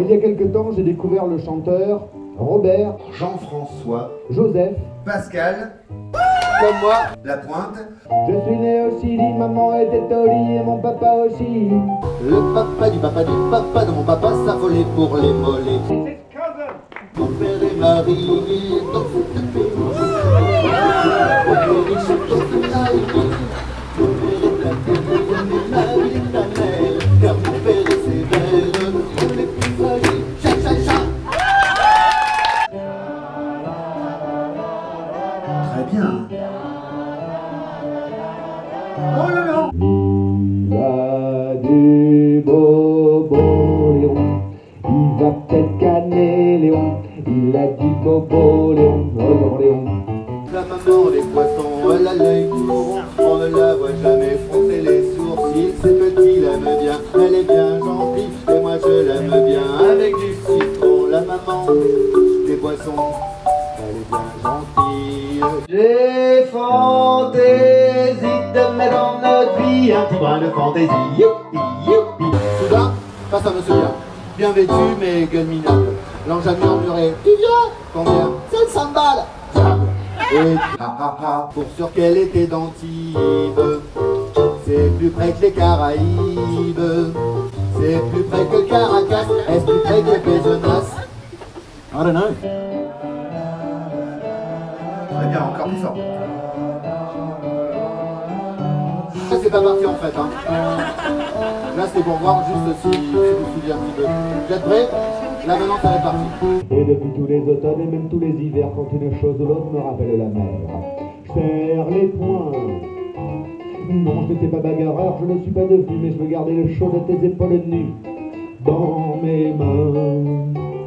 y a quelque temps, j'ai découvert le chanteur Robert, Jean-François, Joseph, Pascal, comme moi, La Pointe. Je suis né au Chili, maman était au lit et mon papa aussi. Le papa de mon papa s'affolait pour les mollets. Mon père est marié dans cette pays. Mon père est riche dans cette taille. Mon père est planté, la vie est tannelle. Car mon père est sévère, on est plus solide. Cha cha cha. Très bien. Oh là là. Il a du bobo Léon, il va peut-être canner Léon. Il a dit bobo Léon, oh Léon. La maman des poissons, elle a l'œil tout rond. On ne la voit jamais froncer les sourcils. C'est petit, l'aime bien, elle est bien gentille. Et moi je l'aime bien avec du citron. La maman des poissons, elle est bien gentille. J'ai fantaisie de mettre dans notre vie un petit brin de fantaisie. Youpi, youpi. Soudain, face à monsieur bien vêtu mais gueule minable. L'ange a murmuré, tu viens? Combien? 500 balles. Diable. Et ha ha ha, pour sûr qu'elle était d'Antibes. C'est plus près que les Caraïbes. C'est plus près que Caracas. Est-ce plus près que Pézenas? I don't know. Très bien, encore plus fort. Ça c'est pas parti en fait hein. Là c'est pour voir juste si je me souviens un petit peu. Vous êtes prêts? Là maintenant ça est parti. Et depuis tous les automnes et même tous les hivers, quand une chose ou l'autre me rappelle la mer, je serre les poings. Non, je n'étais pas bagarreur, je ne suis pas devenu, mais je veux garder le chaud de tes épaules nues dans mes mains.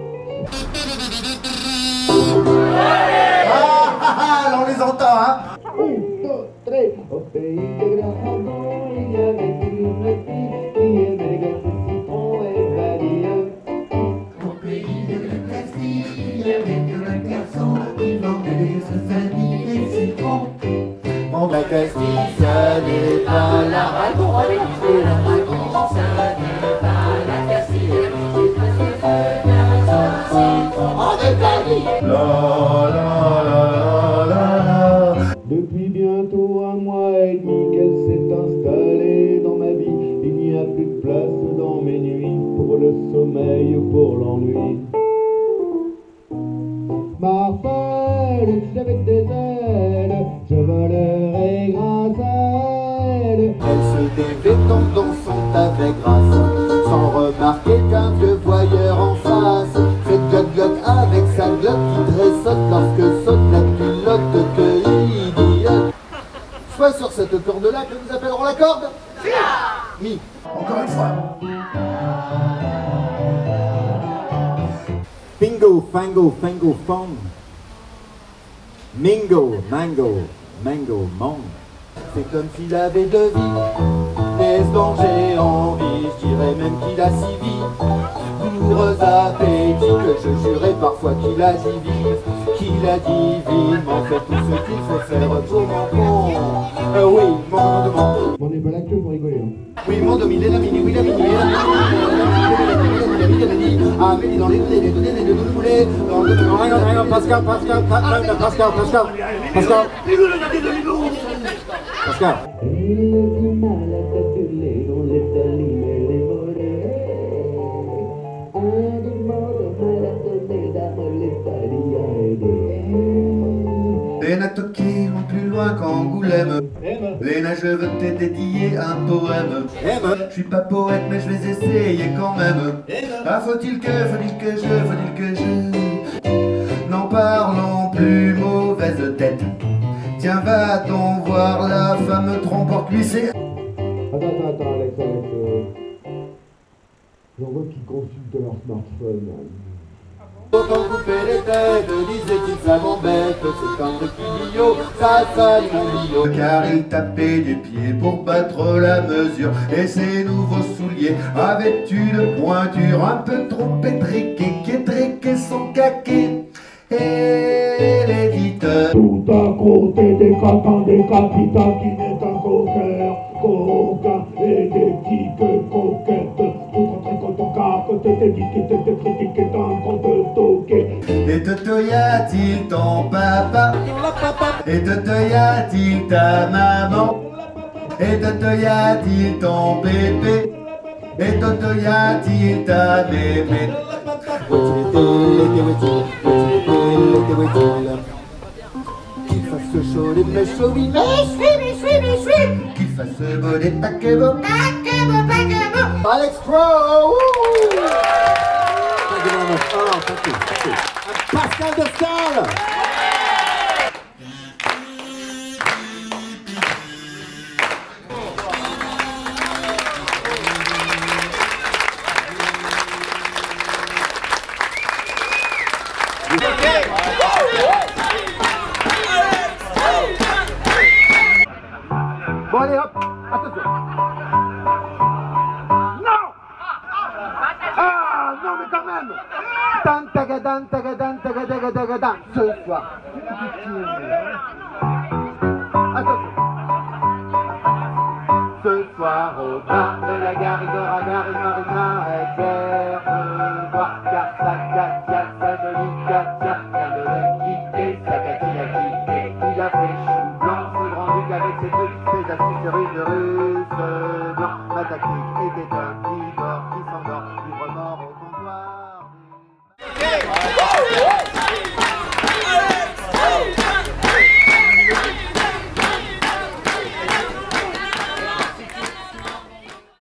Ah, on les entend hein. 1, 2, 3, au pays de Grahamon, il y avait une fille qui aimait les glaces de citron et vanille. Au pays de la Castille, il y avait un garçon qui vendait sa vanille et citron. Mon la Castille, ça n'est pas la Aragon, c'est l'Aragon, ça n'est pas la Castille, c'est parce que son citron en vanille. la la la la la. Depuis bientôt un mois et demi qu'elle s'est installée dans ma vie, il n'y a plus de place dans mes nuits pour le sommeil ou pour l'ennui. Marcel, si j'avais des ailes, je volerais grâce à elle. Elle se dévêtant dans son avec grâce, sans remarquer qu'un vieux voyeur en face fait gloc-gloc avec sa glotte qui tressaute lorsque saute la culotte que idiote. Soit sur cette corde-là que nous appellerons la corde Mi. Encore une fois. Bingo, fango, fango, fong. Mingo, mango, mango, mong. C'est comme s'il avait deux vies. N'est-ce dont j'ai envie? Je dirais même qu'il a six vies. Douloureux appétit que je jurais parfois qu'il a divise. Qu'il a divine, m'en fait tout ce qu'il faut faire pour mon con. Oui, mon demande. On n'est pas là que pour rigoler. Hein. Oui, mon dominé, la mini, oui, la mini, Amélie dans les données, les boulets, dans le Pascal. Les natoqués vont plus loin qu'Angoulême. Les nageurs veulent te dédier un poème. Je suis pas poète mais je vais essayer quand même. Ah faut-il que je n'en parlons plus mauvaise tête. Tiens va-t-on voir la femme trompe cuissée. Attends, Alex. J'en vois qui consultent leur smartphone. Autant couper les têtes, disait-il ça m'embête. C'est un truc idiot, ça salit mon bio. Car il tapait des pieds pour battre la mesure. Et ses nouveaux souliers avaient une pointure un peu trop étriquée, qui étriquait son caquet. Et l'éditeur Tout à côté des catins, des capitales qui n'est un coqueur, coquin et des petites coquettes. Tout en tricotant qu'à côté des disques, des critiques. y a-t-il ton papa? Et te y a-t-il ta maman? Et te y a-t-il ton bébé? Et te y a-t-il ta mémé? Qu'il fasse chaud les méchants, oui, qu'il fasse beau des paquebots, Alex Pro. Pascal de Stahl. Bon allez hop, attention. Non. Ah non mais quand même. Dan tagadan tagadan tagadan tagadan. Ce soir. Attention. Ce soir au bar de la gare, il y aura